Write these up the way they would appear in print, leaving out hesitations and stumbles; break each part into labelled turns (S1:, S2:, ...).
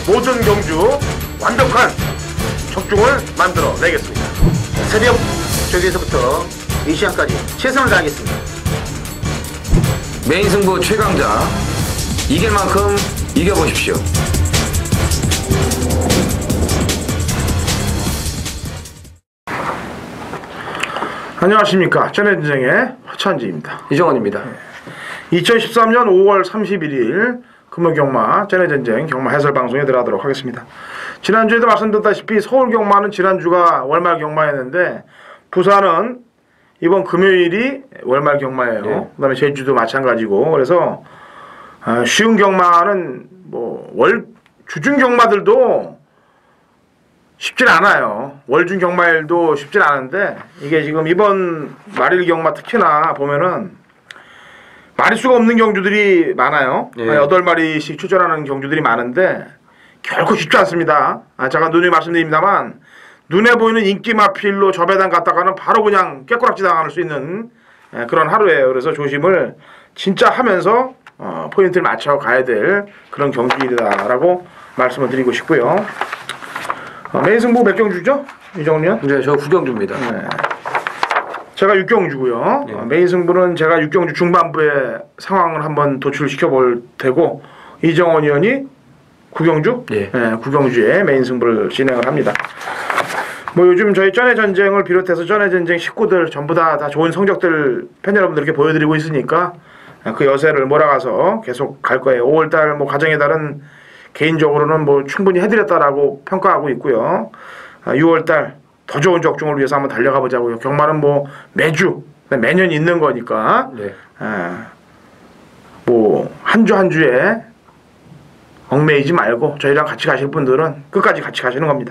S1: 모든 경주 완벽한 적중을 만들어 내겠습니다. 새벽 저기에서부터 이 시간까지 최선을 다하겠습니다.
S2: 메인 승부 최강자 이길 만큼 이겨보십시오.
S1: 안녕하십니까. 전해전쟁의 화찬지입니다.
S2: 이정원입니다.
S1: 2013년 5월 31일 금요경마 전해전쟁 경마 해설방송에 들어가도록 하겠습니다. 지난주에도 말씀드렸다시피 서울경마는 지난주가 월말경마였는데 부산은 이번 금요일이 월말경마예요. 네. 그 다음에 제주도 마찬가지고 그래서 쉬운 경마는 뭐 주중 경마들도 쉽진 않아요. 월중 경마일도 쉽진 않은데 이게 지금 이번 말일 경마 특히나 보면은 마리수가 없는 경주들이 많아요.
S2: 예.
S1: 8마리씩 출전하는 경주들이 많은데 결코 쉽지 않습니다. 잠깐 누누이 말씀드립니다만 눈에 보이는 인기 마필로 저 배당 갔다가는 바로 그냥 깨꼬락지 당할 수 있는 그런 하루예요. 그래서 조심을 진짜 하면서 포인트를 맞춰 가야 될 그런 경기이다라고 말씀을 드리고 싶고요. 메인 승부 몇 경주죠? 이정훈이요?
S2: 네, 저 9경주입니다.
S1: 네. 제가 6경주고요.
S2: 네.
S1: 메인 승부는 제가 6경주 중반부의 상황을 한번 도출시켜 볼 테고 이정원 의원이 9경주?
S2: 네.
S1: 네, 9경주에 메인 승부를 진행을 합니다. 뭐 요즘 저희 전해전쟁을 비롯해서 전해전쟁 식구들 전부 다 좋은 성적들 팬 여러분들께 보여드리고 있으니까 그 여세를 몰아가서 계속 갈 거예요. 5월달 뭐 가정의 달은 개인적으로는 뭐 충분히 해드렸다라고 평가하고 있고요. 6월달 더 좋은 적중을 위해서 한번 달려가 보자고요. 경마는 뭐 매년 있는 거니까
S2: 네.
S1: 뭐 한 주 한 주에 얽매이지 말고 저희랑 같이 가실 분들은 끝까지 같이 가시는 겁니다.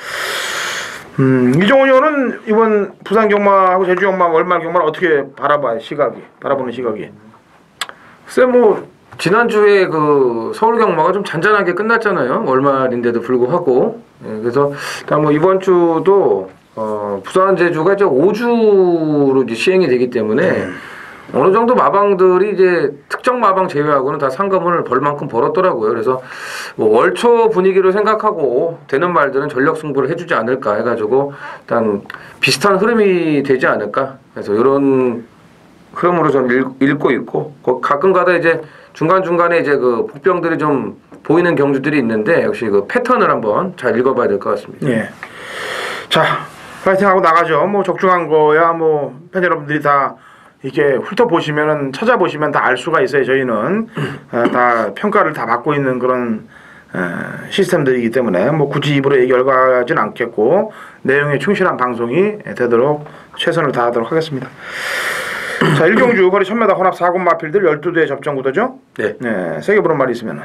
S1: 이정훈 의원은 이번 부산 경마하고 제주 경마, 월말 경마를 어떻게 바라보는 시각이?
S2: 글쎄 뭐 지난주에 그 서울 경마가 좀 잔잔하게 끝났잖아요. 월말인데도 불구하고. 예, 그래서 일단 뭐 이번 주도 부산 제주가 이제 5주로 이제 시행이 되기 때문에 어느 정도 마방들이 이제 특정 마방 제외하고는 다 상금을 벌 만큼 벌었더라고요. 그래서 뭐 월초 분위기로 생각하고 되는 말들은 전력 승부를 해주지 않을까 해가지고 일단 비슷한 흐름이 되지 않을까. 그래서 이런 흐름으로 좀 읽고 있고 가끔가다 이제 중간중간에 이제 그 복병들이 좀 보이는 경주들이 있는데 역시 그 패턴을 한번 잘 읽어봐야 될 것 같습니다.
S1: 예. 자, 파이팅하고 나가죠. 뭐 적중한 거야 뭐 팬 여러분들이 다 이렇게 훑어보시면은 찾아보시면 다 알 수가 있어요. 저희는 다 평가를 다 받고 있는 그런 시스템들이기 때문에 뭐 굳이 입으로 얘기하진 않겠고 내용에 충실한 방송이 되도록 최선을 다하도록 하겠습니다. 자, 1경주 거리 1000m 혼합 4군 마필들 12대의 접전 구도죠?
S2: 네.
S1: 네, 세게 부른 말이 있으면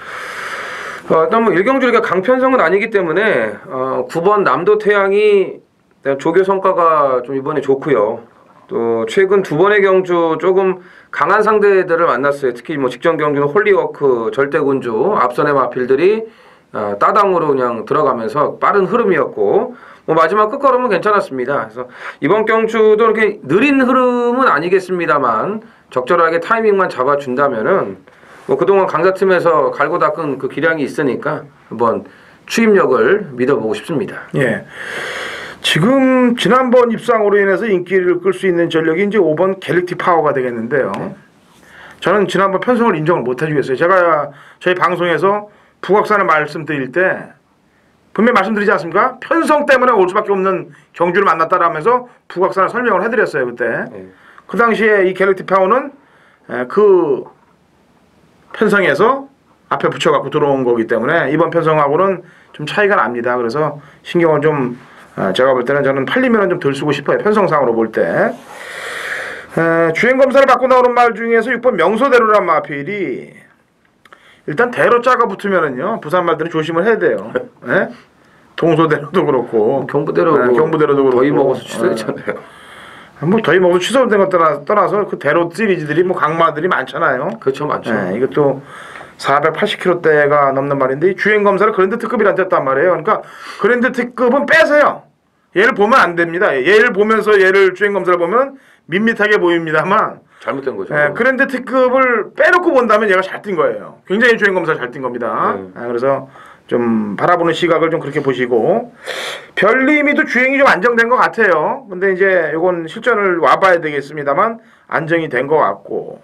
S2: 일단 뭐 1경주가 강편성은 아니기 때문에 9번 남도 태양이 조교 성과가 좀 이번에 좋고요. 또 최근 2번의 경주 조금 강한 상대들을 만났어요. 특히 뭐 직전 경주는 홀리워크, 절대군주, 앞선의 마필들이 따당으로 그냥 들어가면서 빠른 흐름이었고 뭐 마지막 끝걸음은 괜찮았습니다. 그래서 이번 경주도 이렇게 느린 흐름은 아니겠습니다만 적절하게 타이밍만 잡아준다면은 뭐 그동안 강자팀에서 갈고 닦은 그 기량이 있으니까 한번 추임력을 믿어보고 싶습니다.
S1: 예. 지금 지난번 입상으로 인해서 인기를 끌 수 있는 전력이 이제 5번 갤럭티 파워가 되겠는데요.
S2: 네.
S1: 저는 지난번 편성을 인정을 못 해주겠어요. 제가 저희 방송에서 부각산을 말씀드릴 때 분명히 말씀드리지 않습니까? 편성 때문에 올 수밖에 없는 경주를 만났다라면서 부각산을 설명을 해드렸어요 그때.
S2: 네.
S1: 그 당시에 이 갤럭티 파워는 그 편성에서 앞에 붙여갖고 들어온 거기 때문에 이번 편성하고는 좀 차이가 납니다. 그래서 신경을 좀 제가 볼 때는 저는 팔리면 좀 덜 쓰고 싶어요. 편성상으로 볼 때. 주행검사를 받고 나오는 말 중에서 6번 명소대로란 마필이 일단 대로 짜가 붙으면은요 부산 말들은 조심을 해야 돼요. 네? 동소대로도 그렇고
S2: 경부대로도
S1: 그렇고
S2: 더위 먹어서 취소했잖아요.
S1: 뭐 더위 먹어서 취소된 것 떠나서 그 대로 시리즈들이 뭐 강마들이 많잖아요.
S2: 그렇죠, 많죠.
S1: 네, 이것도 480km대가 넘는 말인데 주행검사를 그랜드 특급이란 뜻단 말이에요. 그러니까 그랜드 특급은 빼세요. 얘를 보면 안 됩니다. 얘를 보면서 얘를 주행검사를 보면 밋밋하게 보입니다만
S2: 잘못된 거죠.
S1: 그랜드 특급을 빼놓고 본다면 얘가 잘 뛴 거예요. 굉장히 주행검사 잘 뛴 겁니다. 그래서 좀 바라보는 시각을 좀 그렇게 보시고 별림이도 주행이 좀 안정된 것 같아요. 근데 이제 이건 실전을 와봐야 되겠습니다만 안정이 된 것 같고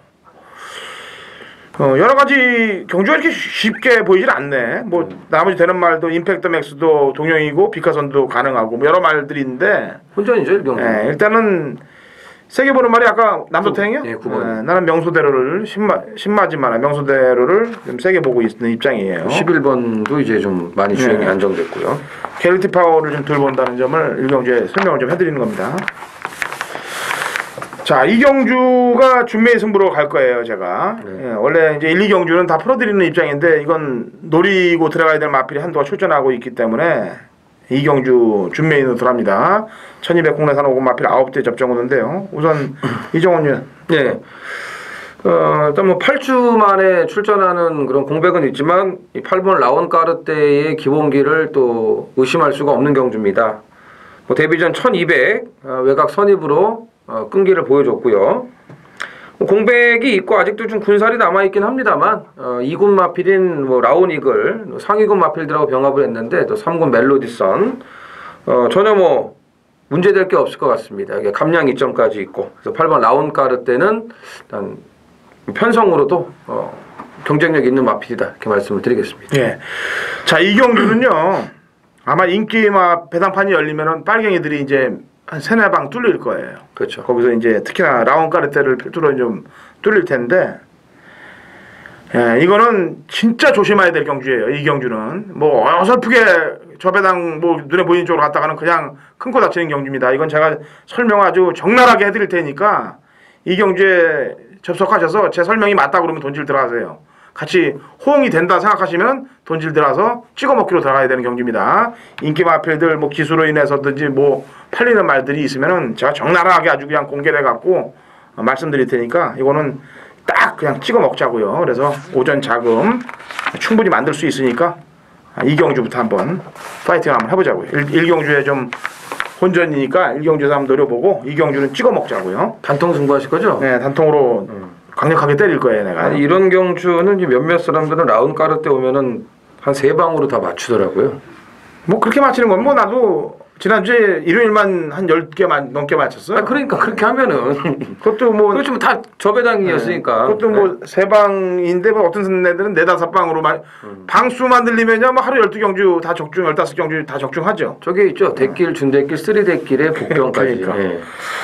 S1: 여러 가지 경주가 이렇게 쉽게 보이질 않네. 뭐 나머지 되는 말도 임팩트 맥스도 동영이고 비카선도 가능하고 뭐 여러 말들이 있는데
S2: 혼전이죠 일병.
S1: 네, 일단은 세게 보는 말이 아까 남도탱이요?
S2: 예, 9번.
S1: 나는 명소대로를 신마지만 명소대로를 좀 세게 보고 있는 입장이에요.
S2: 11번도 이제 좀 많이 주행이 안정됐고요.
S1: 갤리티 파워를 좀 덜 본다는 점을 일경주에 설명을 좀 해드리는 겁니다. 자, 이경주가 준매의 승부로 갈 거예요, 제가. 예, 원래 이제 1, 2경주는 다 풀어드리는 입장인데 이건 노리고 들어가야 될 마필이 한도가 출전하고 있기 때문에 이경주 준매인으로 들어갑니다. 1200 국내산 5군 마필 9대 접종 오는데요. 우선 이정원님.
S2: 네. 일단 뭐 8주 만에 출전하는 그런 공백은 있지만 이 8번 라온까르테의 기본기를 또 의심할 수가 없는 경주입니다. 뭐 데뷔전 1200 외곽 선입으로 끈기를 보여줬고요. 공백이 있고 아직도 좀 군살이 남아있긴 합니다만 2군 마필인 뭐 라온이글 상위군 마필들하고 병합을 했는데 또 3군 멜로디선 전혀 뭐 문제될 게 없을 것 같습니다. 이게 감량 이점까지 있고 그래서 8번 라온까르테는 일단 편성으로도 경쟁력 있는 마필이다 이렇게 말씀을 드리겠습니다.
S1: 예. 자, 이경주는요 아마 인기마 배당판이 열리면은 빨갱이들이 이제 한 3-4방 뚫릴 거예요.
S2: 그렇죠.
S1: 거기서 이제 특히나 라온까르테를 필두로 좀 뚫릴 텐데, 예, 이거는 진짜 조심해야 될 경주예요. 이 경주는 뭐 어설프게 저 배당 뭐 눈에 보이는 쪽으로 갔다가는 그냥 큰 코 다치는 경주입니다. 이건 제가 설명 아주 적나라하게 해드릴 테니까 이 경주에 접속하셔서 제 설명이 맞다 그러면 돈질 들어가세요. 같이 호응이 된다 생각하시면 돈질 들어가서 찍어먹기로 들어가야 되는 경주입니다. 인기 마필들 뭐 기수로 인해서든지 뭐 팔리는 말들이 있으면은 제가 적나라하게 아주 그냥 공개해 갖고 말씀드릴 테니까 이거는 딱 그냥 찍어 먹자고요. 그래서 오전 자금 충분히 만들 수 있으니까 이경주부터 한번 파이팅 한번 해보자고요. 1경주에 좀 혼전이니까 1경주에서 한번 노려보고 2경주는 찍어 먹자고요.
S2: 단통 승부하실 거죠?
S1: 네, 단통으로 강력하게 때릴 거예요, 내가.
S2: 아니, 이런 경주는 몇몇 사람들은 라운까르테 오면은 한 3방으로 다 맞추더라고요.
S1: 뭐 그렇게 맞히는 건 뭐 나도 지난주에 일요일만 한 10개 넘게 맞췄어요.
S2: 그러니까 그렇게 하면은
S1: 그것도 뭐
S2: 그렇지만 다 저배당이었으니까.
S1: 네, 그것도 뭐 3방인데 뭐 어떤 애들은 4-5방으로 방수만 들리면요 뭐 하루 12경주 다 적중, 15경주 다 적중하죠.
S2: 저게 있죠. 대길, 준대길, 3대길의 복병까지.
S1: 그러니까.
S2: 예.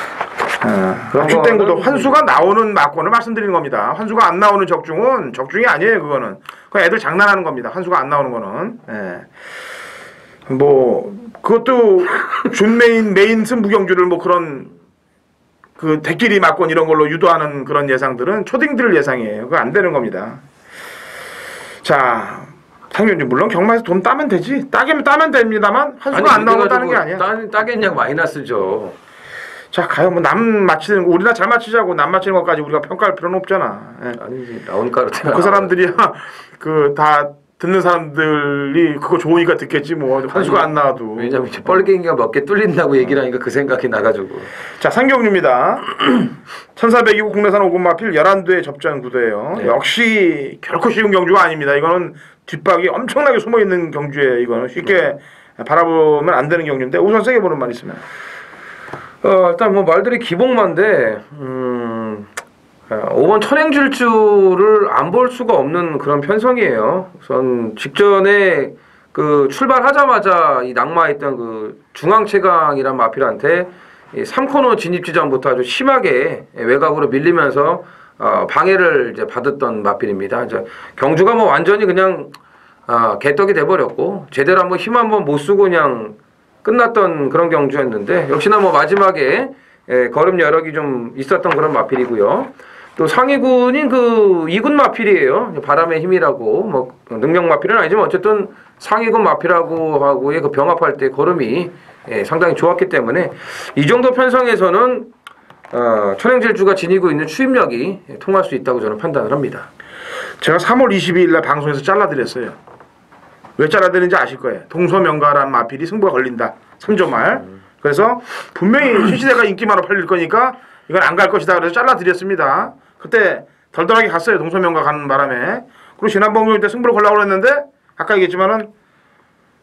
S1: 축땡구도 환수가 나오는 막권을 말씀드리는 겁니다. 환수가 안 나오는 적중은 적중이 아니에요. 그거는 그냥 애들 장난하는 겁니다. 환수가 안 나오는 거는. 예. 뭐 그것도 메인 승부경주를 뭐 그런 그 대끼리 막권 이런 걸로 유도하는 그런 예상들은 초딩들 예상이에요. 그거 안 되는 겁니다. 자, 당연히 물론 경마에서 돈 따면 되지. 따면 됩니다만 환수가 안 나오면 따는 게 아니야.
S2: 따겠냐고 마이너스죠.
S1: 자, 가요. 뭐 남 맞히는 거 우리나 잘 맞히자고 남 맞히는 것까지 우리가 평가할 필요는 없잖아. 예.
S2: 아니지 라운까르테.
S1: 그 사람들이야 그 다 듣는 사람들이 그거 좋으니까 듣겠지 뭐 환수가 안 나와도.
S2: 왜냐면 이제 뻘갱이가 몇 개 뚫린다고 얘기를 하니까 그 생각이 나가지고.
S1: 자, 상경주입니다. 1402구 국내산 5군 마필 11두의 접전 구도예요.
S2: 네.
S1: 역시 결코 쉬운 경주가 아닙니다. 이거는 뒷박이 엄청나게 숨어있는 경주예요. 이거는 쉽게 바라보면 안 되는 경주인데 우선 세게 보는 말 있으면.
S2: 일단 뭐 말들이 기복만데 5번 천행질주를 안 볼 수가 없는 그런 편성이에요. 우선 직전에 그 출발하자마자 이 낙마했던 그 중앙최강이란 마필한테 이 3코너 진입 지점부터 아주 심하게 외곽으로 밀리면서 방해를 이제 받았던 마필입니다. 이제 경주가 뭐 완전히 그냥 개떡이 돼버렸고 제대로 한번 힘 한번 못 쓰고 그냥 끝났던 그런 경주였는데 역시나 뭐 마지막에 걸음 여력이 좀 있었던 그런 마필이고요. 또 상위군인 그 2군 마필이에요. 바람의 힘이라고 뭐 능력 마필은 아니지만 어쨌든 상위군 마필하고 하고의 그 병합할 때 걸음이 상당히 좋았기 때문에 이 정도 편성에서는 천행질주가 지니고 있는 추임력이 통할 수 있다고 저는 판단을 합니다.
S1: 제가 3월 22일 날 방송에서 잘라드렸어요. 왜 잘라드는지 아실 거예요. 동서명가란 마필이 승부가 걸린다. 3조 말. 그래서 분명히 신시대가 인기만으로 팔릴 거니까 이건 안 갈 것이다. 그래서 잘라드렸습니다. 그때 덜덜하게 갔어요. 동서명가 가는 바람에. 그리고 지난번 경기 때 승부를 걸려고 그랬는데 아까 얘기했지만은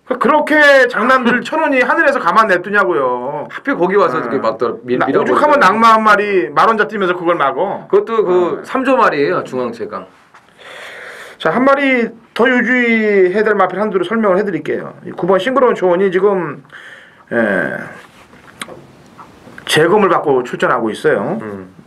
S1: 그렇게 장남들 천원이 하늘에서 가만 냅두냐고요.
S2: 하필 거기 와서 이렇게 막 밀어버리고.
S1: 오죽하면 낙마 한 마리 만원자 뛰면서 그걸 막어.
S2: 그것도 그 3조 말이에요, 중앙제강.
S1: 자, 한 마리 더 유주의해야 될 마필 한두를 설명을 해드릴게요. 9번 싱그러운 초원이 지금 재검을 받고 출전하고 있어요.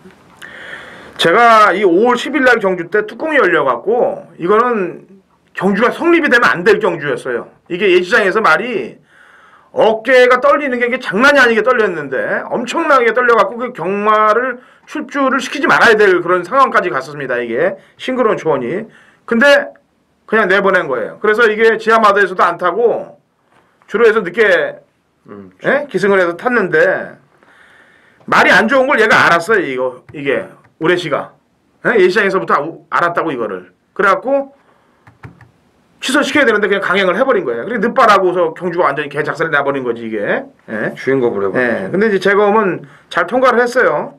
S1: 제가 이 5월 10일 날 경주 때 뚜껑이 열려갖고 이거는 경주가 성립이 되면 안 될 경주였어요. 이게 예시장에서 말이 어깨가 떨리는 게 이게 장난이 아니게 떨렸는데 엄청나게 떨려갖고 그 경마를 출주를 시키지 말아야 될 그런 상황까지 갔었습니다. 이게 싱그러운 초원이. 근데 그냥 내보낸 거예요. 그래서 이게 지하마도에서도 안 타고 주로에서 늦게 기승을 해서 탔는데 말이 안 좋은 걸 얘가 알았어요. 이게 우레시가 예시장에서부터 알았다고 이거를. 그래갖고 취소시켜야 되는데 그냥 강행을 해버린 거예요. 그리고 늦바라고서 경주가 완전히 개작살이 나버린 거지 이게.
S2: 주인공을 해버렸죠.
S1: 근데 이제 재검은 잘 통과를 했어요.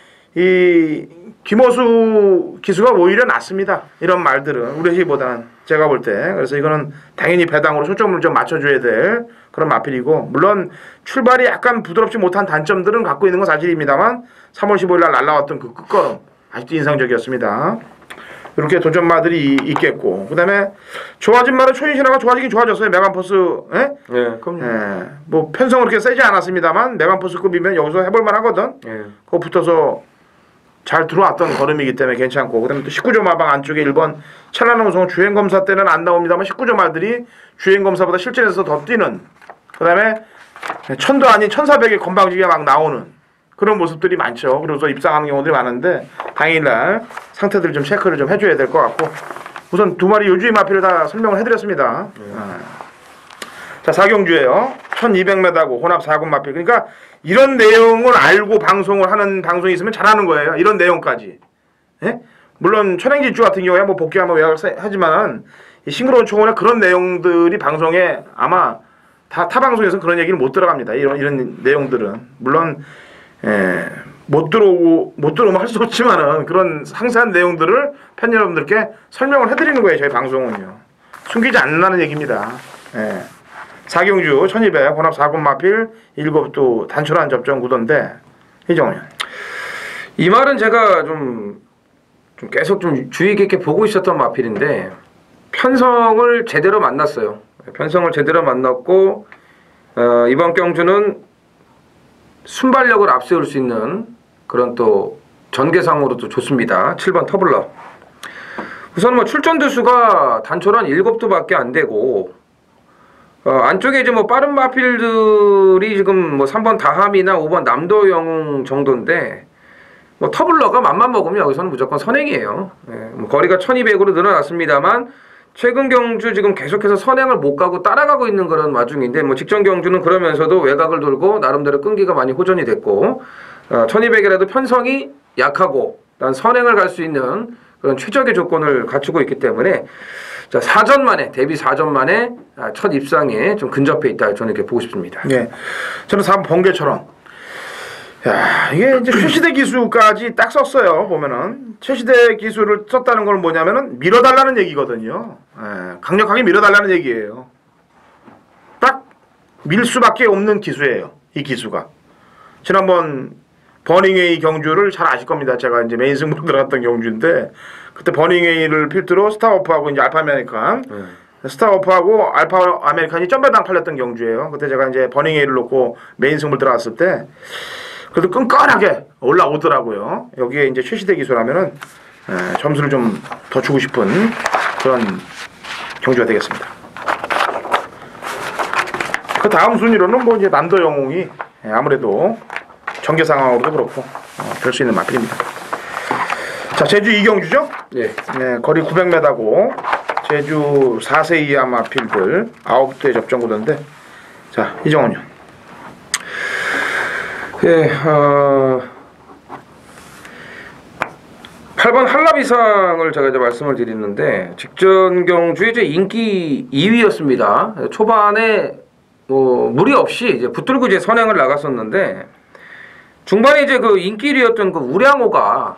S1: 이 김호수 기수가 오히려 낫습니다. 이런 말들은 우레시보다는 제가 볼 때. 그래서 이거는 당연히 배당으로 초점을 좀 맞춰줘야 될 그런 마필이고, 물론 출발이 약간 부드럽지 못한 단점들은 갖고 있는 건 사실입니다만 3월 15일 날 날라왔던 그 끝걸음 아직도 인상적이었습니다. 이렇게 도전마들이 있겠고, 그 다음에 좋아진 말은 초인신화가 좋아지긴 좋아졌어요. 메간포스,
S2: 그럼요.
S1: 뭐 편성은 그렇게 세지 않았습니다만 메간포스급이면 여기서 해볼만 하거든. 그거 붙어서 잘 들어왔던 걸음이기 때문에 괜찮고, 그 다음에 또 19조 마방 안쪽에 1번 찬란한 우승은 주행검사 때는 안 나옵니다만 19조 마들이 주행검사보다 실전에서 더 뛰는, 그 다음에 천도 아닌 1400의 건방지게 막 나오는 그런 모습들이 많죠. 그래서 입상하는 경우들이 많은데 당일날 상태들 좀 체크를 좀 해줘야 될 것 같고, 우선 두 마리 요주의 마필을 다 설명을 해드렸습니다. 자, 4경주예요. 1200m고 혼합 4군 마필. 그러니까 이런 내용을 알고 방송을 하는 방송이 있으면 잘하는 거예요. 이런 내용까지. 물론 천행지주 같은 경우에 뭐 복귀하면 외곽을 하지만 이 싱그러운 초원에 그런 내용들이 방송에 아마 타 방송에서는 그런 얘기는 못 들어갑니다. 이런 내용들은 물론 못 들어오면 할 수 없지만은 그런 상세한 내용들을 팬 여러분들께 설명을 해드리는 거예요. 저희 방송은요. 숨기지 않는다는 얘기입니다. 4경주 1200 혼합 4군 마필 7도 단촐한 접전 구도인데, 이정훈.
S2: 이 말은 제가 좀 계속 좀 주의 깊게 보고 있었던 마필인데, 편성을 제대로 만났어요. 편성을 제대로 만났고, 이번 경주는 순발력을 앞세울 수 있는 그런 또 전개상으로도 좋습니다. 7번 터블러. 우선 뭐 출전 두수가 단촐한 7도밖에 안 되고, 안쪽에 이제 뭐 빠른 마필들이 지금 뭐 3번 다함이나 5번 남도영 정도인데, 뭐 터블러가 맘만 먹으면 여기서는 무조건 선행이에요. 뭐 거리가 1200으로 늘어났습니다만 최근 경주 지금 계속해서 선행을 못 가고 따라가고 있는 그런 와중인데, 뭐 직전 경주는 그러면서도 외곽을 돌고 나름대로 끈기가 많이 호전이 됐고, 1200이라도 편성이 약하고 난 선행을 갈 수 있는 그런 최적의 조건을 갖추고 있기 때문에, 자, 4전 만에 데뷔 4전 만에 첫 입상에 좀 근접해 있다, 저는 이렇게 보고 싶습니다.
S1: 저는 4번 번개처럼, 야, 이게 이제 최시대 기수까지 딱 썼어요. 보면은 최시대 기수를 썼다는 건 뭐냐면은 밀어달라는 얘기거든요. 강력하게 밀어달라는 얘기예요. 딱 밀 수밖에 없는 기수예요. 이 기수가. 지난번 버닝웨이 경주를 잘 아실 겁니다. 제가 이제 메인 승부로 들어갔던 경주인데, 그때 버닝웨이를 필두로 스타워프하고 이제 알파 아메리칸, 스타워프하고 알파 아메리칸이 점배당 팔렸던 경주예요. 그때 제가 이제 버닝웨이를 놓고 메인 승부를 들어갔을 때 그래도 끈끈하게 올라오더라고요. 여기에 이제 최시대 기수라면은 점수를 좀 더 주고 싶은 그런 경주가 되겠습니다. 그 다음 순위로는 뭐 이제 남도 영웅이 아무래도 전개 상황으로도 그렇고 될 수 있는 마필입니다. 자, 제주 2경주죠? 거리 900m고 제주 4세 이하 마필들 9대 접전 구도인데, 자, 이정훈요.
S2: 8번 한라비상을 제가 이제 말씀을 드리는데, 직전 경주에 이제 인기 2위였습니다. 초반에 뭐 무리 없이 이제 붙들고 이제 선행을 나갔었는데, 중반에 이제 그 인기 1위였던 그 우량호가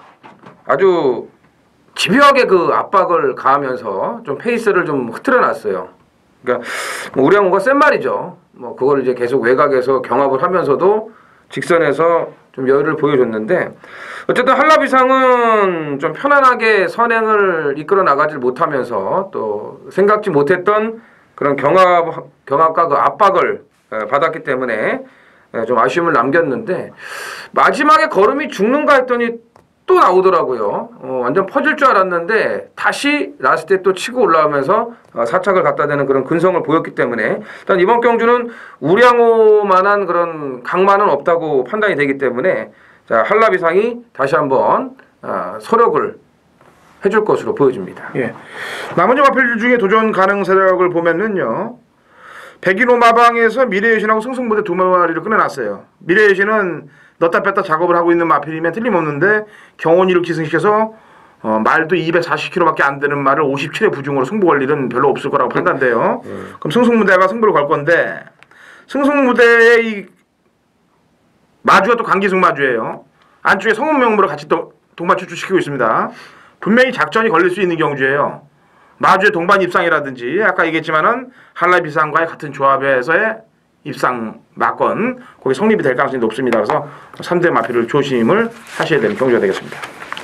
S2: 아주 집요하게 그 압박을 가하면서 좀 페이스를 좀 흐트러 놨어요. 그러니까 뭐 우량우가 센 말이죠. 뭐 그걸 이제 계속 외곽에서 경합을 하면서도 직선에서 좀 여유를 보여줬는데 어쨌든 한라비상은 좀 편안하게 선행을 이끌어 나가질 못하면서 또 생각지 못했던 그런 경합과 그 압박을 받았기 때문에 좀 아쉬움을 남겼는데 마지막에 걸음이 죽는가 했더니 또 나오더라고요. 완전 퍼질 줄 알았는데 다시 라스트에 또 치고 올라오면서 사착을 갖다 대는 그런 근성을 보였기 때문에 일단 이번 경주는 우량호만한 그런 강만은 없다고 판단이 되기 때문에 자, 한라비상이 다시 한번 서력을 해줄 것으로 보여집니다.
S1: 예. 나머지 마필 중에 도전 가능 세력을 보면은요. 백인호 마방에서 미래여신하고 승승무대 두 마리를 끊어놨어요. 미래여신은 넣다 뺐다 작업을 하고 있는 마필이면 틀림없는데 경원이를 기승시켜서 말도 240km밖에 안 되는 말을 57의 부중으로 승부 걸 일은 별로 없을 거라고 판단돼요. 그럼 승승무대가 승부를 걸 건데 승승무대의 이 마주가 또 강기승 마주예요. 안쪽에 성운명무로 같이 또 동반 추출시키고 있습니다. 분명히 작전이 걸릴 수 있는 경주예요. 마주의 동반 입상이라든지 아까 얘기했지만은 한라비상과의 같은 조합에서의 입상 막건 거기 성립이 될 가능성이 높습니다. 그래서 3대 마필을 조심을 하셔야 되는 경주가 되겠습니다.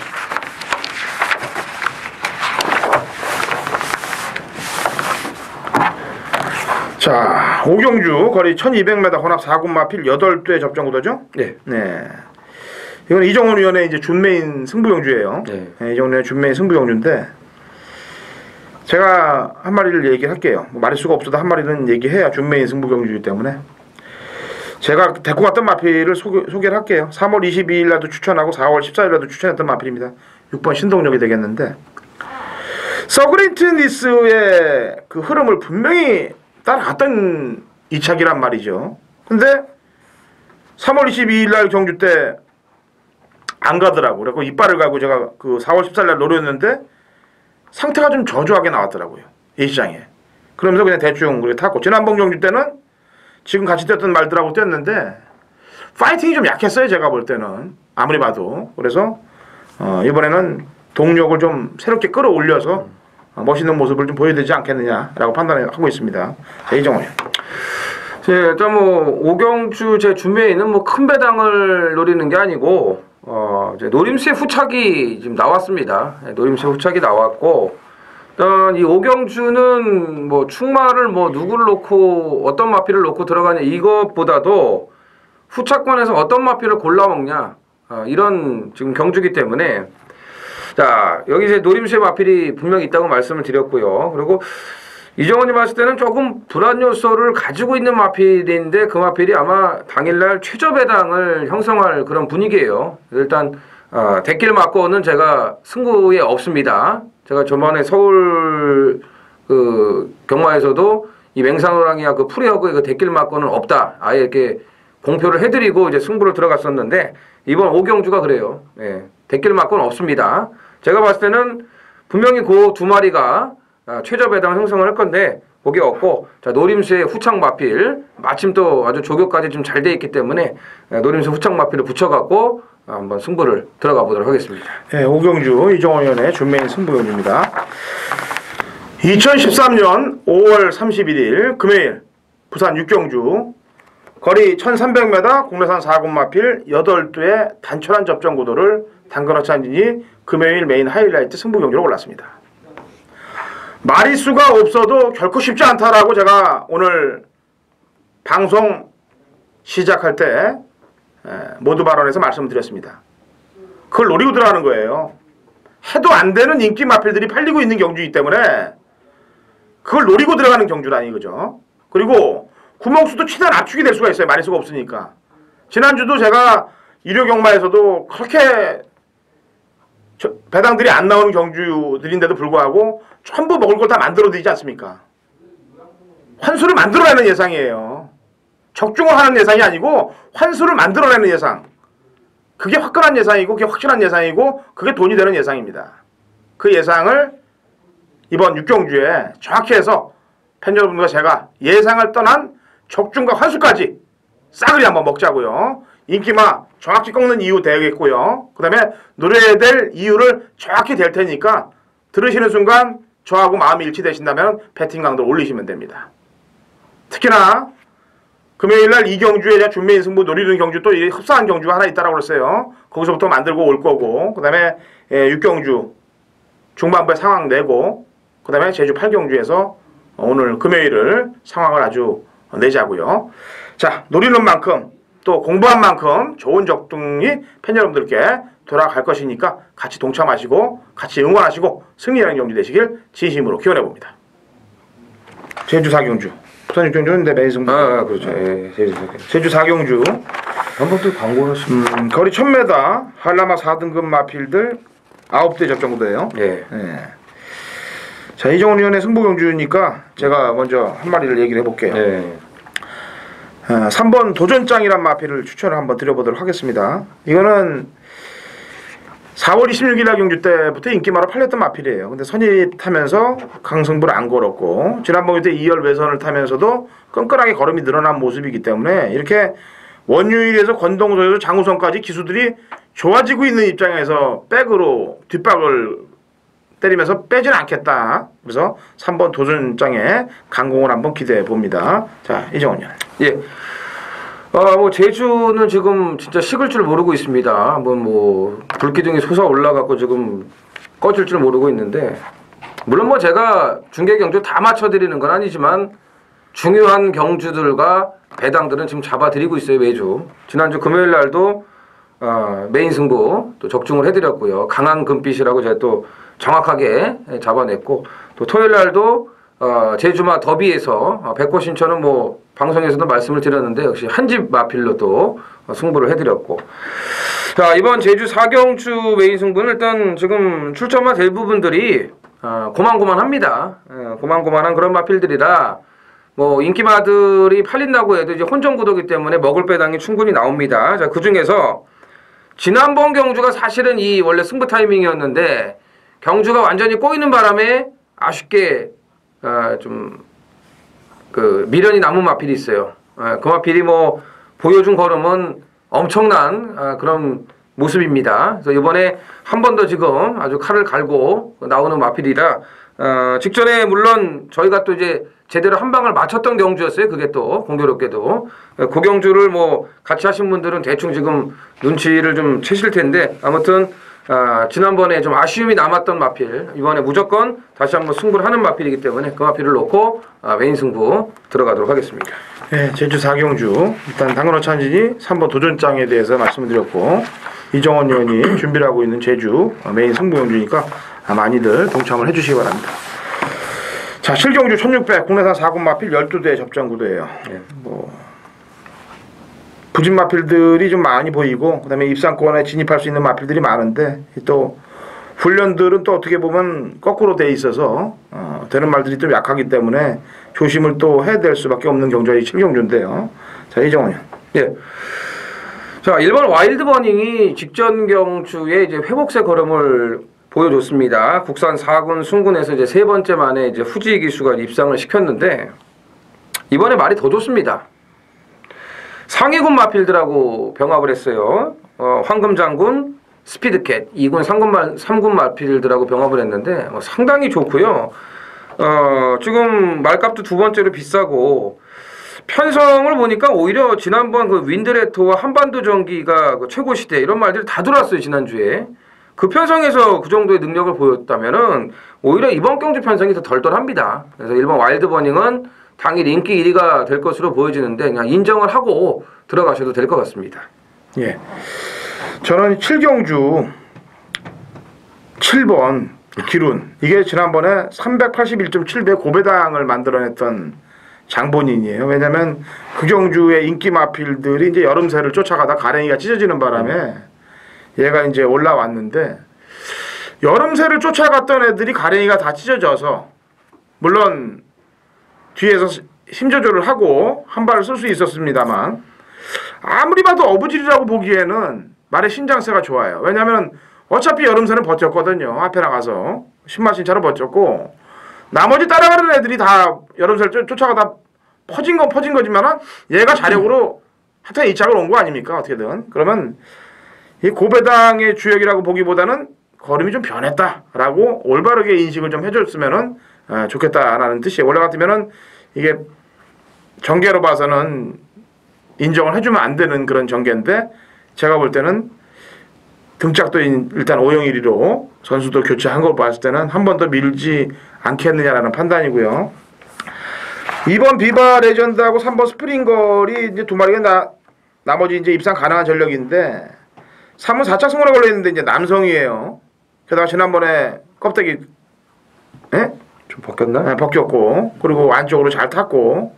S1: 자, 5경주 거리 1200m 혼합 4군 마필 8대 접전구도죠?
S2: 네.
S1: 네. 이건 이정원 위원의 이제 준메인 승부경주예요. 네. 네, 이정원 위원의 준메인 승부경주인데 제가 한 마리를 얘기할게요. 뭐 마리수가 없어도 한 마리는 얘기해야 준메인 승부경주이기 때문에 제가 데리고 갔던 마필을 소개를 할게요. 3월 22일 날도 추천하고 4월 14일 날도 추천했던 마필입니다. 6번 신동력이 되겠는데 서그린트니스의 그 흐름을 분명히 따라갔던 이착이란 말이죠. 근데 3월 22일 날 경주 때 안 가더라고. 그래서 이빨을 가고 제가 그 4월 14일 날 노렸는데 상태가 좀 저조하게 나왔더라고요. 예시장에. 그러면서 그냥 대충 그렇게 탔고 지난번 경주 때는 지금 같이 뛰었던 말들하고 뛰었는데 파이팅이 좀 약했어요. 제가 볼 때는. 아무리 봐도. 그래서 이번에는 동력을 좀 새롭게 끌어올려서 멋있는 모습을 좀 보여야 되지 않겠느냐라고 판단하고 있습니다. 자, 이정원이요.
S2: 일단 뭐 오경주 제 준비에는 뭐 큰 배당을 노리는 게 아니고 이제 노림수의 후착이 지금 나왔습니다. 노림수의 후착이 나왔고 일단 이 오경주는 뭐 충마를 뭐 누구를 놓고 어떤 마필을 놓고 들어가냐 이것보다도 후착권에서 어떤 마필을 골라 먹냐 이런 지금 경주기 때문에 자 여기 이제 노림수의 마필이 분명히 있다고 말씀을 드렸고요. 그리고 이정원이 봤을 때는 조금 불안 요소를 가지고 있는 마필인데 그 마필이 아마 당일날 최저 배당을 형성할 그런 분위기예요. 일단 대길 맞고는 제가 승부에 없습니다. 제가 저번에 서울 그 경마에서도 이 맹산호랑이와 그 프리허그의 그 대길 맞고는 없다. 아예 이렇게 공표를 해드리고 이제 승부를 들어갔었는데 이번 오경주가 그래요. 예, 대길 맞고는 없습니다. 제가 봤을 때는 분명히 그 두 마리가 최저 배당 형성을 할 건데 거기 없고 자 노림수의 후착 마필 마침 또 아주 조교까지 좀 잘 돼 있기 때문에 노림수 후착 마필을 붙여갖고 한번 승부를 들어가 보도록 하겠습니다.
S1: 네, 오경주 이정원 위원의 준메인 승부경주입니다. 2013년 5월 31일 금요일 부산 6경주 거리 1300m 국내산 4군 마필 8두의 단촐한 접전 구도를 당근어치 한진이 금요일 메인 하이라이트 승부경주로 올랐습니다. 마리수가 없어도 결코 쉽지 않다라고 제가 오늘 방송 시작할 때 모두 발언에서 말씀드렸습니다. 그걸 노리고 들어가는 거예요. 해도 안 되는 인기 마필들이 팔리고 있는 경주이기 때문에 그걸 노리고 들어가는 경주라니 그죠. 그리고 구멍수도 최대한 압축이 될 수가 있어요. 마리수가 없으니까. 지난주도 제가 일요경마에서도 그렇게 배당들이 안 나오는 경주들인데도 불구하고 전부 먹을 걸 다 만들어드리지 않습니까? 환수를 만들어내는 예상이에요. 적중을 하는 예상이 아니고 환수를 만들어내는 예상. 그게 화끈한 예상이고 그게 확실한 예상이고 그게 돈이 되는 예상입니다. 그 예상을 이번 6경주에 정확히 해서 팬 여러분과 제가 예상을 떠난 적중과 환수까지 싸그리 한번 먹자고요. 인기마 정확히 꺾는 이유 되겠고요. 그 다음에 노려야 될 이유를 정확히 될 테니까 들으시는 순간 저하고 마음이 일치되신다면 배팅 강도 올리시면 됩니다. 특히나 금요일날 이 경주에 대한 준매인 승부 노리는 경주 또 이 흡사한 경주가 하나 있다라고 그랬어요. 거기서부터 만들고 올 거고, 그 다음에 6경주 중반부에 상황 내고, 그 다음에 제주 8경주에서 오늘 금요일을 상황을 아주 내자고요. 자, 노리는 만큼 또 공부한 만큼 좋은 적중이 팬 여러분들께 돌아갈 것이니까 같이 동참하시고 같이 응원하시고 승리하는 경주 되시길 진심으로 기원해 봅니다. 제주 4경주. 부산 6경주인데 매일 승부.
S2: 그렇죠. 예,
S1: 제주 4경주.
S2: 한번 또 광고하시면.
S1: 거리 1000m 한라마 4등급 마필들 9대 접전구도예요.
S2: 예.
S1: 예. 자, 이정훈 위원의 승부경주니까 제가 먼저 한 마리를 얘기를 해볼게요.
S2: 예.
S1: 3번 도전장이란 마필을 추천을 한번 드려보도록 하겠습니다. 이거는 4월 26일 날 경주 때부터 인기마로 팔렸던 마필이에요. 근데 선입 타면서 강승부를 안 걸었고, 지난번 때 2열 외선을 타면서도 끈끈하게 걸음이 늘어난 모습이기 때문에 이렇게 원유일에서 권동소에서 장우선까지 기수들이 좋아지고 있는 입장에서 백으로 뒷박을 때리면서 빼지는 않겠다. 그래서 3번 도전장에 강공을 한번 기대해 봅니다. 자, 이정원 님.
S2: 예. 뭐 제주는 지금 진짜 식을 줄 모르고 있습니다. 한번 뭐 불기둥이 솟아 올라가고 지금 꺼질 줄 모르고 있는데, 물론 뭐 제가 중계 경주 다 맞춰드리는 건 아니지만 중요한 경주들과 배당들은 지금 잡아드리고 있어요, 매주. 지난주 금요일 날도 메인 승부 또 적중을 해드렸고요. 강한 금빛이라고 제가 또 정확하게 잡아냈고, 또 토요일 날도 제주마 더비에서 백호신천은 뭐 방송에서도 말씀을 드렸는데 역시 한집 마필로도 승부를 해드렸고, 자, 이번 제주 4경주 메인 승부는 일단 지금 출전마 대부분들이 고만고만합니다. 고만고만한 그런 마필들이라 뭐 인기마들이 팔린다고 해도 이제 혼전구도기 때문에 먹을 배당이 충분히 나옵니다. 자, 그 중에서 지난번 경주가 사실은 이 원래 승부 타이밍이었는데 경주가 완전히 꼬이는 바람에 아쉽게 좀 그 미련이 남은 마필이 있어요. 그 마필이 뭐 보여준 걸음은 엄청난 그런 모습입니다. 그래서 이번에 한 번 더 지금 아주 칼을 갈고 나오는 마필이라 직전에 물론 저희가 또 이제 제대로 한 방을 맞췄던 경주였어요. 그게 또 공교롭게도 그 경주를 뭐 같이 하신 분들은 대충 지금 눈치를 좀 채실 텐데, 아무튼 지난번에 좀 아쉬움이 남았던 마필, 이번에 무조건 다시 한번 승부를 하는 마필이기 때문에 그 마필을 놓고 메인 승부 들어가도록 하겠습니다.
S1: 네, 제주 4경주 일단 당근호 찬진이 3번 도전장에 대해서 말씀을 드렸고, 이정원 의원이 준비를 하고 있는 제주 메인 승부 경주니까 많이들 동참을 해주시기 바랍니다. 자, 7경주 1600 국내산 4군 마필 12대 접전 구도예요.
S2: 네.
S1: 뭐 부진 마필들이 좀 많이 보이고, 그다음에 입상권에 진입할 수 있는 마필들이 많은데, 또 훈련들은 또 어떻게 보면 거꾸로 돼 있어서 되는 말들이 좀 약하기 때문에 조심을 또 해야 될 수밖에 없는 경주가 이 7경주인데요. 자, 이정원 의원.
S2: 예. 자, 1번 와일드 버닝이 직전 경주에 이제 회복세 걸음을 보여줬습니다. 국산 4군 순군에서 이제 세 번째 만에 이제 후지 기수가 입상을 시켰는데, 이번에 말이 더 좋습니다. 상위군 마필들하고 병합을 했어요. 황금장군, 스피드캣, 2군 3군 마필들하고 병합을 했는데 상당히 좋고요. 지금 말값도 두 번째로 비싸고, 편성을 보니까 오히려 지난번 그 윈드레토와 한반도 전기가 그 최고 시대 이런 말들이 다 들어왔어요, 지난주에. 그 편성에서 그 정도의 능력을 보였다면은 오히려 이번 경주 편성이 더 덜덜합니다. 그래서 1번 와일드 버닝은 당일 인기 1위가 될 것으로 보여지는데 그냥 인정을 하고 들어가셔도 될 것 같습니다.
S1: 예. 저는 7경주 7번 기룬, 이게 지난번에 381.7배 고배당을 만들어냈던 장본인이에요. 왜냐면 그 경주의 인기 마필들이 이제 여름새를 쫓아가다 가랭이가 찢어지는 바람에 얘가 이제 올라왔는데, 여름새를 쫓아갔던 애들이 가랭이가 다 찢어져서 물론 뒤에서 힘 조절을 하고 한 발을 쓸 수 있었습니다만, 아무리 봐도 어부질이라고 보기에는 말의 신장세가 좋아요. 왜냐하면 어차피 여름새는 버텼거든요. 앞에 나가서 신마신차로 버텼고, 나머지 따라가는 애들이 다 여름새를 쫓아가다 퍼진 건 퍼진 거지만 얘가 자력으로 하여튼 2착을 온 거 아닙니까? 어떻게든. 그러면 이 고배당의 주역이라고 보기보다는 걸음이 좀 변했다라고 올바르게 인식을 좀 해줬으면은 좋겠다라는 뜻이에요. 원래 같으면은 이게 전개로 봐서는 인정을 해주면 안 되는 그런 전개인데 제가 볼 때는 등짝도 일단 5형 1위로 선수도 교체한 걸 봤을 때는 한 번 더 밀지 않겠느냐라는 판단이고요. 2번 비바 레전드하고 3번 스프링걸이 이제 두 마리가 나머지 이제 입상 가능한 전력인데 3은 4차 승원에 걸려 있는데 이제 남성이에요. 게다가 지난번에 껍데기
S2: 좀 벗겼나?
S1: 네, 벗겼고 그리고 안쪽으로 잘 탔고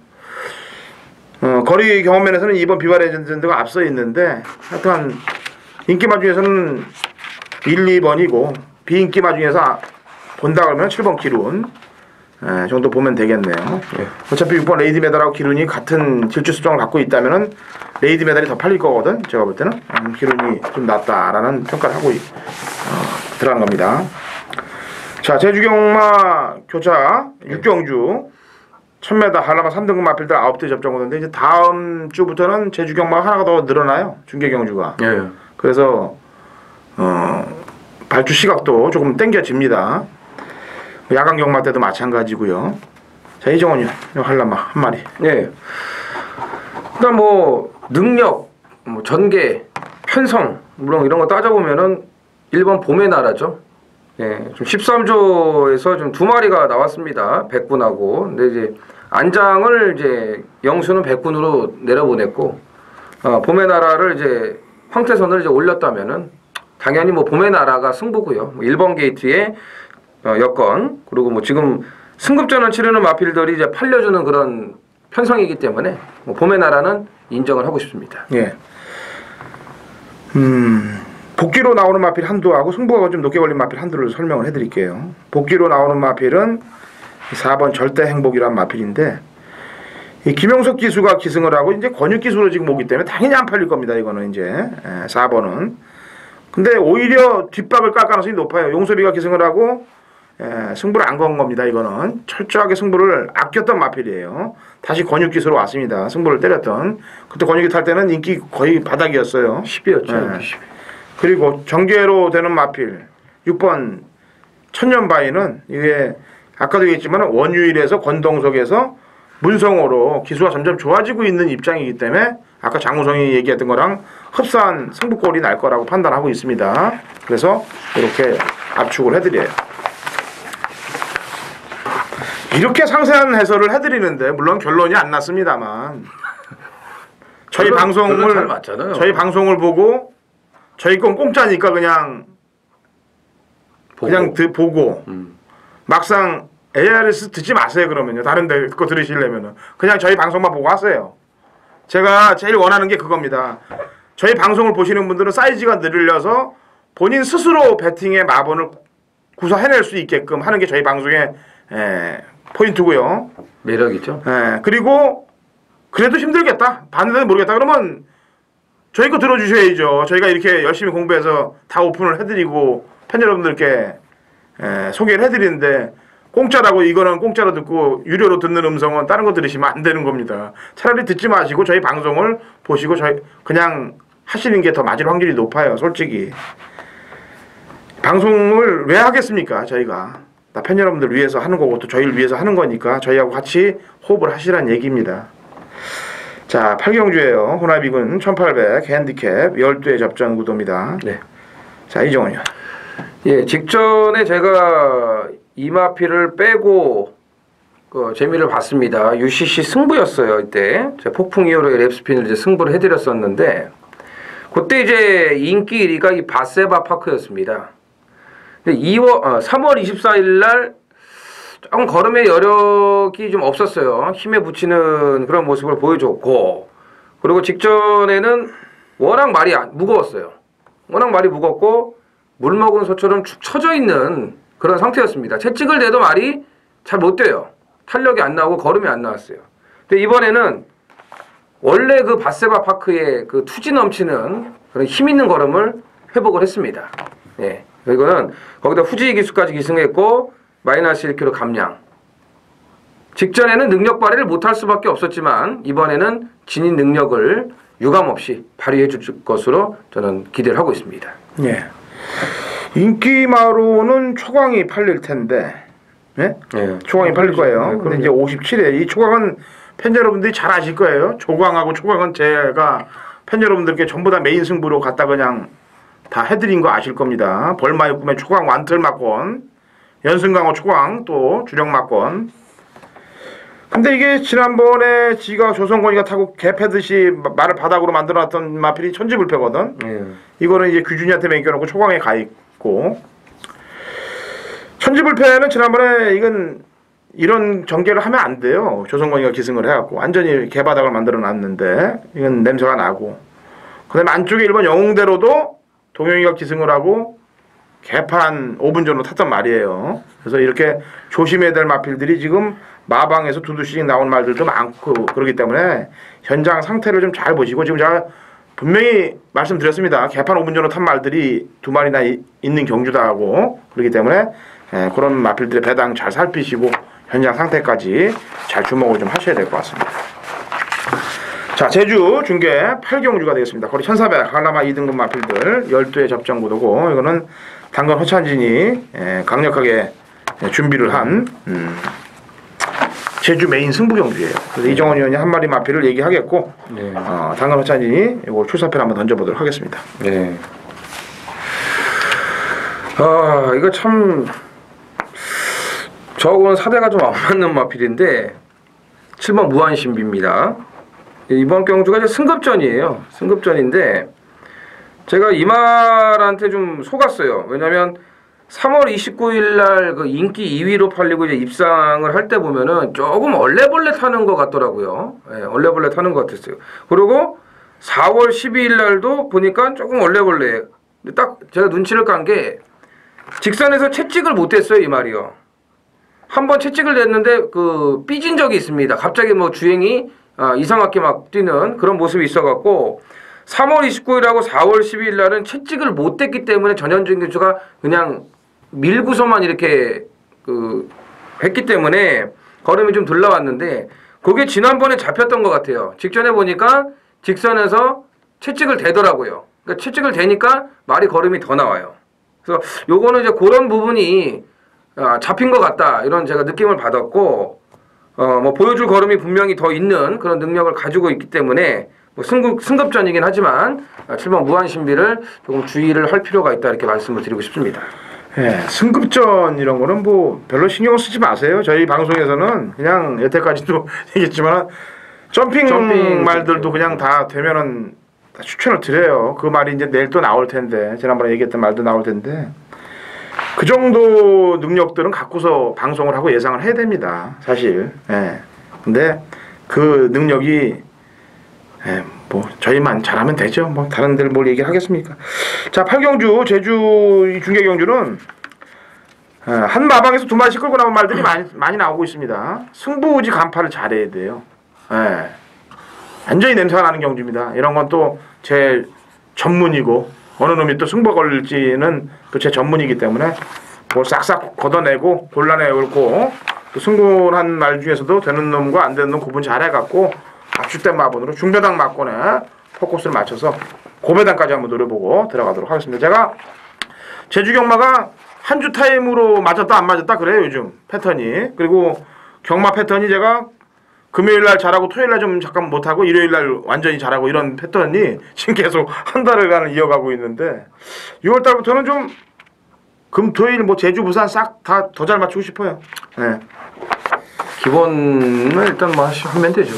S1: 거리 경험면에서는 2번 비바 레전드가 앞서 있는데 하여튼 인기마 중에서는 1, 2번이고 비인기마 중에서 본다 그러면 7번 기룬 정도 보면 되겠네요.
S2: 예.
S1: 어차피 6번 레이디 메달하고 기룬이 같은 질주 수정을 갖고 있다면은 레이디 메달이 더 팔릴 거거든. 제가 볼 때는 기룬이 좀 낫다라는 평가를 하고 들어간 겁니다. 자, 제주경마 교차 6경주 1000m 한라마 3등급 마필들 9대 접종 오는데 이제 다음 주부터는 제주경마가 하나가 더 늘어나요. 중계경주가.
S2: 예.
S1: 그래서 발주 시각도 조금 땡겨집니다. 야간 경마 때도 마찬가지고요. 자, 이정원이 한라마 한 마리.
S2: 예. 그러니까 뭐 능력, 뭐 전개, 편성 물론 이런 거 따져보면은 1번 봄의 나라죠. 예, 좀 13조에서 좀 두 마리가 나왔습니다. 백군하고. 근데 이제 안장을 이제 영수는 백군으로 내려보냈고 봄의 나라를 이제 황태선을 이제 올렸다면은 당연히 뭐 봄의 나라가 승부고요. 뭐 1번 게이트에 여건 그리고 뭐 지금 승급전을 치르는 마필들이 이제 팔려주는 그런 편성이기 때문에 뭐 봄의 나라는 인정을 하고 싶습니다.
S1: 예. 복귀로 나오는 마필 한두하고 승부가 좀 높게 걸린 마필 한두를 설명을 해드릴게요. 복귀로 나오는 마필은 4번 절대 행복이란 마필인데 이 김용석 기수가 기승을 하고 이제 권육 기수로 지금 오기 때문에 당연히 안 팔릴 겁니다. 이거는 이제 4번은. 근데 오히려 뒷박을 깔 가능성이 높아요. 용섭이가 기승을 하고 승부를 안 건 겁니다. 이거는 철저하게 승부를 아꼈던 마필이에요. 다시 권육 기수로 왔습니다. 승부를 때렸던. 그때 권육이 탈 때는 인기 거의 바닥이었어요.
S2: 10이었죠. 10.
S1: 그리고 정계로 되는 마필 6번 천년바위는 이게 아까도 얘기했지만 원유일에서 권동석에서 문성호로 기수가 점점 좋아지고 있는 입장이기 때문에 아까 장우성이 얘기했던 거랑 흡사한 승부골이 날 거라고 판단하고 있습니다. 그래서 이렇게 압축을 해드려요. 이렇게 상세한 해설을 해드리는데 물론 결론이 안 났습니다만 저희 방송을 보고 저희 건 공짜니까 그냥 보고 막상 ARS 듣지 마세요. 그러면요 다른 데 거 들으시려면은 그냥 저희 방송만 보고 하세요. 제가 제일 원하는 게 그겁니다. 저희 방송을 보시는 분들은 사이즈가 늘려서 본인 스스로 배팅의 마번을 구사해낼 수 있게끔 하는 게 저희 방송의 포인트고요.
S2: 매력이죠.
S1: 그리고 그래도 힘들겠다 반대는 모르겠다 그러면 저희 거 들어주셔야죠. 저희가 이렇게 열심히 공부해서 다 오픈을 해드리고 팬 여러분들께 소개를 해드리는데 공짜라고 이거는 공짜로 듣고 유료로 듣는 음성은 다른 거 들으시면 안 되는 겁니다. 차라리 듣지 마시고 저희 방송을 보시고 저희 그냥 하시는 게 더 맞을 확률이 높아요. 솔직히 방송을 왜 하겠습니까? 저희가 다 팬 여러분들 위해서 하는 거고 또 저희를 위해서 하는 거니까 저희하고 같이 호흡을 하시라는 얘기입니다. 자, 8경주예요. 호나비군 1800 핸디캡 12회 접전 구도입니다.
S2: 네.
S1: 자, 이정원이요.
S2: 예, 직전에 제가 이마피를 빼고 재미를 봤습니다. UCC 승부였어요. 이때 제가 폭풍 이후로의 랩스핀을 이제 승부를 해드렸었는데 그때 이제 인기 1위가 이 바세바 파크였습니다. 근데 3월 24일 날 조금 걸음의 여력이 좀 없었어요. 힘에 붙이는 그런 모습을 보여줬고 그리고 직전에는 워낙 말이 무거웠어요. 워낙 말이 무겁고 물 먹은 소처럼 축 처져 있는 그런 상태였습니다. 채찍을 대도 말이 잘 못 돼요. 탄력이 안 나오고 걸음이 안 나왔어요. 근데 이번에는 원래 그 바세바 파크의 그 투지 넘치는 그런 힘 있는 걸음을 회복을 했습니다. 예. 이거는 거기다 후지 기수까지 기승했고 마이너스 1kg 감량. 직전에는 능력 발휘를 못할 수밖에 없었지만 이번에는 지닌 능력을 유감없이 발휘해 줄 것으로 저는 기대를 하고 있습니다.
S1: 예. 인기마로는 초광이 팔릴 텐데, 예?
S2: 예.
S1: 초광이 팔릴 거예요. 근데 이제 57회 이 초광은 팬 여러분들이 잘 아실 거예요. 조광하고 초광은 제가 팬 여러분들께 전부 다 메인 승부로 갖다 그냥 다 해드린 거 아실 겁니다. 벌마의 꿈에 초광 완틀 막권, 연승강호 초광 또 주력 막권. 근데 이게 지난번에 지가 조성권이가 타고 개 패듯이 말을 바닥으로 만들어놨던 마필이 천지불패거든. 이거는 이제 규준이한테 맡겨놓고 초광에 가 있고. 천지불패는 지난번에 이건 이런 전개를 하면 안 돼요. 조성권이가 기승을 해갖고 완전히 개바닥을 만들어놨는데 이건 냄새가 나고. 그다음에 안쪽에 1번 영웅대로도 동영이가 기승을 하고 개판 5분 전으로 탔단 말이에요. 그래서 이렇게 조심해야 될 마필들이 지금 마방에서 두두씩 나온 말들도 많고 그러기 때문에 현장 상태를 좀 잘 보시고, 지금 제가 분명히 말씀드렸습니다. 개판 5분 전으로 탄 말들이 2마리나 있는 경주다 하고, 그렇기 때문에 그런 마필들의 배당 잘 살피시고 현장 상태까지 잘 주목을 좀 하셔야 될 것 같습니다. 자, 제주 중계 8경주가 되겠습니다. 거리 1400 한라마 2등급 마필들 12회 접전 구도고, 이거는 당근 허찬진이 강력하게 준비를 한 제주 메인 승부 경주예요. 그래서 이정원 의원이 한 마리 마필을 얘기하겠고,
S2: 네.
S1: 당근 허찬진이 이거 출사표를 한번 던져보도록 하겠습니다.
S2: 네. 아, 이거 참 저건 사대가 좀 안 맞는 마필인데 7번 무한신비입니다. 이번 경주가 이제 승급전이에요. 승급전인데 제가 이 말한테 좀 속았어요. 왜냐면 3월 29일 날 그 인기 2위로 팔리고 이제 입상을 할 때 보면은 조금 얼레벌레 타는 것 같더라고요. 예, 얼레벌레 타는 것 같았어요. 그리고 4월 12일 날도 보니까 조금 얼레벌레. 근데 딱 제가 눈치를 깐 게 직선에서 채찍을 못했어요, 이 말이요. 한번 채찍을 냈는데 그 삐진 적이 있습니다. 갑자기 뭐 주행이 이상하게 막 뛰는 그런 모습이 있어갖고 3월 29일하고 4월 12일 날은 채찍을 못 댔기 때문에 전현준 교수가 그냥 밀고서만 이렇게 했기 때문에 걸음이 좀 덜 나왔는데, 그게 지난번에 잡혔던 것 같아요. 직전에 보니까 직선에서 채찍을 대더라고요. 그러니까 채찍을 대니까 말이 걸음이 더 나와요. 그래서 요거는 이제 그런 부분이 잡힌 것 같다, 이런 제가 느낌을 받았고, 뭐 보여줄 걸음이 분명히 더 있는 그런 능력을 가지고 있기 때문에 뭐 승급전이긴 하지만 7번 무한신비를 조금 주의를 할 필요가 있다, 이렇게 말씀을 드리고 싶습니다.
S1: 예, 승급전 이런 거는 뭐 별로 신경 쓰지 마세요. 저희 방송에서는 그냥 여태까지도 얘기했지만 점핑 말들도 그냥 다 되면은 다 추천을 드려요. 그 말이 이제 내일 또 나올 텐데, 지난번에 얘기했던 말도 나올 텐데, 그 정도 능력들은 갖고서 방송을 하고 예상을 해야 됩니다, 사실. 예. 근데 그 능력이 뭐 저희만 잘하면 되죠. 뭐 다른 데를 뭘 얘기하겠습니까? 자, 8경주 제주 중계 경주는 한 마방에서 2마리씩 끌고 나온 말들이 많이 나오고 있습니다. 승부지 간파를 잘해야 돼요. 예. 완전히 냄새가 나는 경주입니다. 이런 건 또 제 전문이고, 어느 놈이 또 승부가 걸릴지는 또 제 전문이기 때문에 뭘 싹싹 걷어내고 골라내고, 또 승부한 말 중에서도 되는 놈과 안 되는 놈 구분 잘 해갖고 압축된 마번으로 중배당 막권에 포커스를 맞춰서 고배당까지 한번 노려보고 들어가도록 하겠습니다. 제가 제주 경마가 한 주 타임으로 맞았다 안 맞았다 그래요, 요즘 패턴이. 그리고 경마 패턴이 제가 금요일날 잘하고 토요일날 좀 잠깐 못하고 일요일날 완전히 잘하고, 이런 패턴이 지금 계속 한 달을간 이어가고 있는데, 6월달부터는 좀 금, 토일, 뭐 제주, 부산 싹 다 더 잘 맞추고 싶어요. 네.
S2: 기본은 일단 뭐 하면 되죠.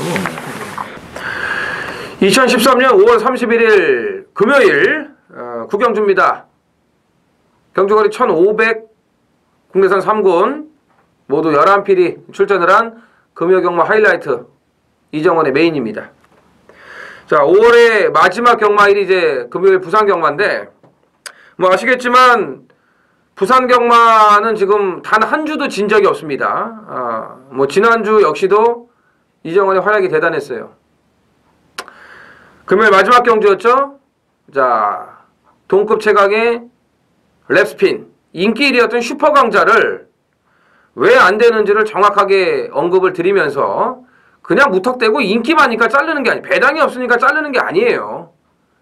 S2: 2013년 5월 31일 금요일 구경주입니다. 경주거리 1500, 국내산 3군 모두 11필이 출전을 한 금요경마 하이라이트 이정원의 메인입니다. 자, 5월의 마지막 경마일이 이제 금요일 부산 경마인데, 뭐 아시겠지만 부산 경마는 지금 단 한 주도 진 적이 없습니다. 뭐 지난주 역시도 이정원의 활약이 대단했어요. 금요일 마지막 경주였죠. 자, 동급 최강의 랩스핀, 인기 1위였던 슈퍼 강자를 왜 안 되는지를 정확하게 언급을 드리면서, 그냥 무턱대고 인기 많으니까 자르는 게 아니에요. 배당이 없으니까 자르는 게 아니에요.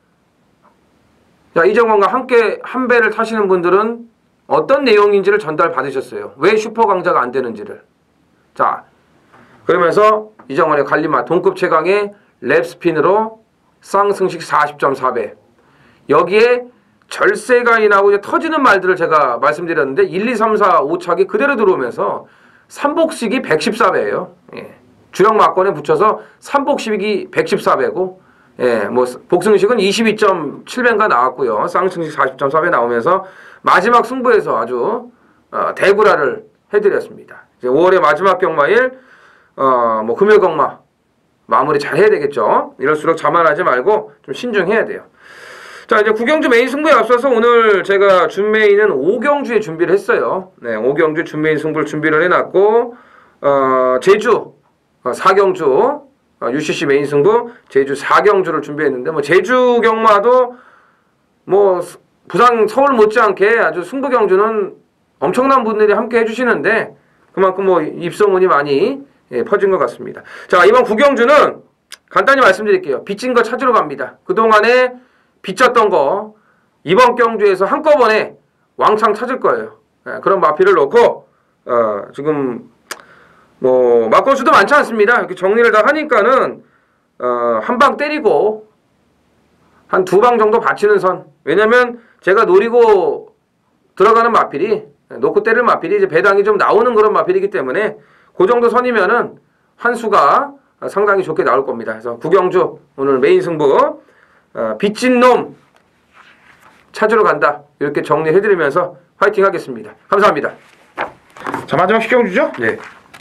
S2: 자, 이정원과 함께 한 배를 타시는 분들은 어떤 내용인지를 전달 받으셨어요. 왜 슈퍼 강자가 안 되는지를. 자, 그러면서 이정원의 관리마 동급 최강의 랩스핀으로 쌍승식 40.4배. 여기에 절세가이 나오고 이제 터지는 말들을 제가 말씀드렸는데 1, 2, 3, 4, 5착이 그대로 들어오면서 삼복식이 114배예요. 예. 주력 막건에 붙여서 삼복식이 114배고 예, 뭐 복승식은 22.7배가 나왔고요. 쌍승식 40.4배 나오면서 마지막 승부에서 아주 대구라를 해드렸습니다. 이제 5월의 마지막 경마일 뭐 금요 경마 마무리 잘 해야 되겠죠. 이럴수록 자만하지 말고 좀 신중해야 돼요. 자, 이제 구경주 메인 승부에 앞서서 오늘 제가 준메인은 5경주에 준비를 했어요. 네, 5경주 준메인 승부를 준비를 해놨고 제주 4경주 UCC 메인 승부 제주 4경주를 준비했는데 뭐 제주 경마도 뭐 부산 서울 못지않게 아주 승부 경주는 엄청난 분들이 함께 해주시는데 그만큼 뭐 입소문이 많이 퍼진 것 같습니다. 자, 이번 구경주는 간단히 말씀드릴게요. 빚진 거 찾으러 갑니다. 그동안에 빚졌던 거 이번 경주에서 한꺼번에 왕창 찾을 거예요. 그런 마피를 놓고 지금 뭐 막건수도 많지 않습니다. 이렇게 정리를 다 하니까는 한 방 때리고 한 2방 정도 받치는 선. 왜냐면 제가 노리고 들어가는 마필이 놓고 때릴 마필이 이제 배당이 좀 나오는 그런 마필이기 때문에 그 정도 선이면은 환수가 상당히 좋게 나올 겁니다. 그래서 구경주 오늘 메인 승부 빚진 놈 찾으러 간다. 이렇게 정리해드리면서 화이팅 하겠습니다. 감사합니다.
S1: 자, 마지막 식경주죠?
S2: 네.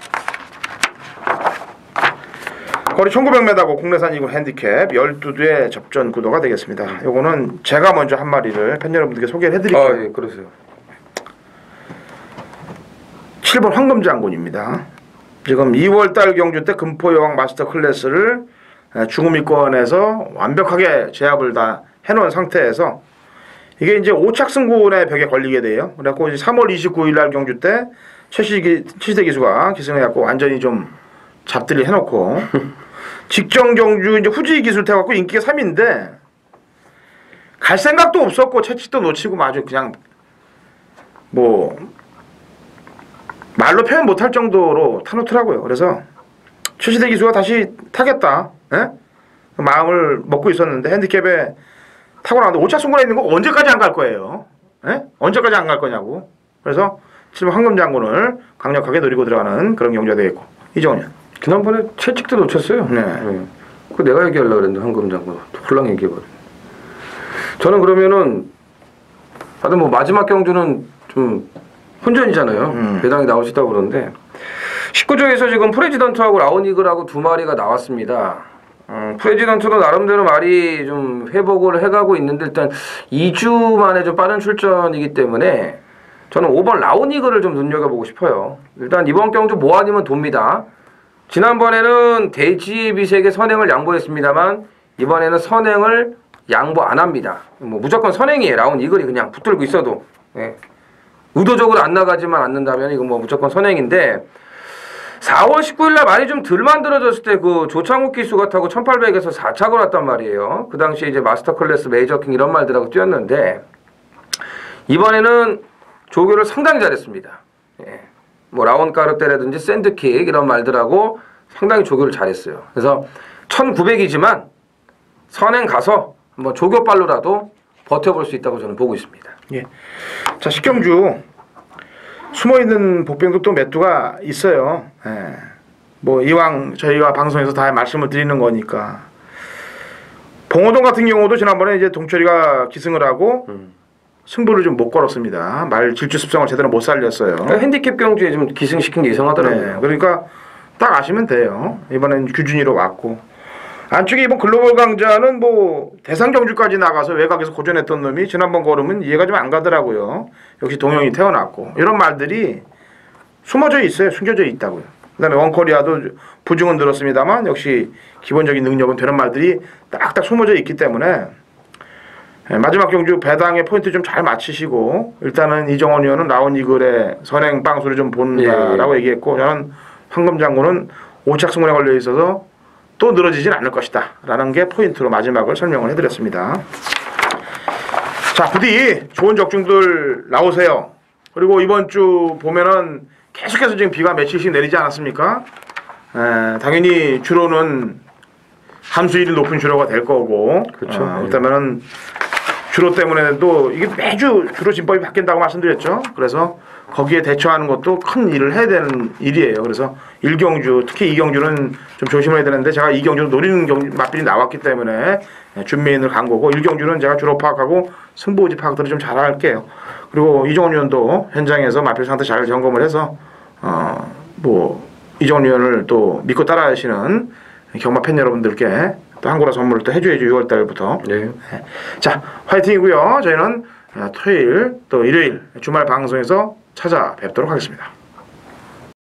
S1: 거리 1900m고 국내산 2군 핸디캡 12두의 접전 구도가 되겠습니다. 요거는 제가 먼저 한 마리를 팬 여러분들께 소개를 해드릴게요.
S2: 예, 그러세요.
S1: 7번 황금장군입니다. 지금 2월달 경주 때 금포여왕 마스터 클래스를 중후미권에서 완벽하게 제압을 다 해놓은 상태에서 이게 이제 5착 승군의 벽에 걸리게 돼요. 그래갖고 이제 3월 29일 날 경주 때 최시대 기수가 기승해갖고 완전히 좀 잡들이 해놓고 직전 경주 이제 후지 기술 태갖고 인기가 3인데 갈 생각도 없었고 채찍도 놓치고 아주 그냥 뭐 말로 표현 못할 정도로 타놓더라고요. 그래서 최시대 기수가 다시 타겠다 마음을 먹고 있었는데 핸디캡에 타고 나왔는데 5차 승군에 있는 거 언제까지 안 갈 거예요? 언제까지 안 갈 거냐고. 그래서 지금 황금장군을 강력하게 노리고 들어가는 그런 경주가 되겠고. 이정훈이요.
S2: 지난번에 채찍도 놓쳤어요.
S1: 네.
S2: 그거 내가 얘기하려고 그랬는데 황금장군 훌랑 얘기해버려. 저는 그러면은 다들 뭐 마지막 경주는 좀 혼전이잖아요. 배당이 나올 수 있다고 그러는데 19조에서 지금 프레지던트하고 라운이글하고 2마리가 나왔습니다. 프레지던트도 나름대로 말이 좀 회복을 해가고 있는데 일단 2주 만에 좀 빠른 출전이기 때문에 저는 5번 라운이글을 좀 눈여겨보고 싶어요. 일단 이번 경주 뭐 아니면 돕니다. 지난번에는 대지의 비색에 선행을 양보했습니다만 이번에는 선행을 양보 안 합니다. 뭐 무조건 선행이에요. 라운이글이 그냥 붙들고 있어도. 예. 의도적으로 안 나가지만 않는다면 이건 뭐 무조건 선행인데 4월 19일날 말이 좀 덜 만들어졌을 때 그 조창욱 기수가 타고 1800에서 4착을 왔단 말이에요. 그 당시에 이제 마스터 클래스 메이저킹 이런 말들하고 뛰었는데 이번에는 조교를 상당히 잘했습니다. 예. 뭐 라운 까르떼라든지 샌드킥 이런 말들하고 상당히 조교를 잘했어요. 그래서 1900이지만 선행 가서 한번 조교발로라도 버텨볼 수 있다고 저는 보고 있습니다.
S1: 예. 자, 식경주 숨어있는 복병도 또 몇 두가 있어요. 예. 뭐 이왕 저희가 방송에서 다 말씀을 드리는 거니까 봉호동 같은 경우도 지난번에 이제 동철이가 기승을 하고 승부를 좀 못 걸었습니다. 말 질주 습성을 제대로 못 살렸어요.
S2: 핸디캡 경주에 좀 기승시킨 게 이상하더라고요.
S1: 네, 그러니까 딱 아시면 돼요. 이번엔 규준이로 왔고 안쪽에 이번 글로벌 강자는 뭐 대상 경주까지 나가서 외곽에서 고전했던 놈이 지난번 걸으면 이해가 좀 안 가더라고요. 역시 동영이 태어났고 이런 말들이 숨어져 있어요. 숨겨져 있다고요. 그다음에 원코리아도 부중은 들었습니다만 역시 기본적인 능력은 되는 말들이 딱딱 숨어져 있기 때문에 마지막 경주 배당의 포인트 좀 잘 맞추시고 일단은 이정원 의원은 라운 이글의 선행 빵수를 좀 본다라고 얘기했고 저는 황금장군은 5착 승군에 걸려 있어서 또 늘어지진 않을 것이다 라는 게 포인트로 마지막을 설명을 해드렸습니다. 자, 부디 좋은 적중들 나오세요. 그리고 이번 주 보면은 계속해서 지금 비가 며칠씩 내리지 않았습니까? 당연히 주로는 함수율이 높은 주로가 될 거고
S2: 그렇죠.
S1: 그렇다면은 주로 때문에도 이게 매주 주로 진법이 바뀐다고 말씀드렸죠. 그래서 거기에 대처하는 것도 큰 일을 해야 되는 일이에요. 그래서 1경주 특히 2경주는 좀 조심해야 되는데 제가 2경주를 노리는 맛들이 나왔기 때문에 준비인을 간 거고 1경주는 제가 주로 파악하고 승부지 파악들을 좀 잘할게요. 그리고 이종원 위원도 현장에서 마필 상태 잘 점검을 해서 이종원 위원을 또 믿고 따라하시는 경마 팬 여러분들께 또 한고라 선물을 또 해줘야죠. 6월달부터.
S2: 네.
S1: 자, 화이팅이고요. 저희는 토요일 또 일요일 주말 방송에서 찾아뵙도록 하겠습니다.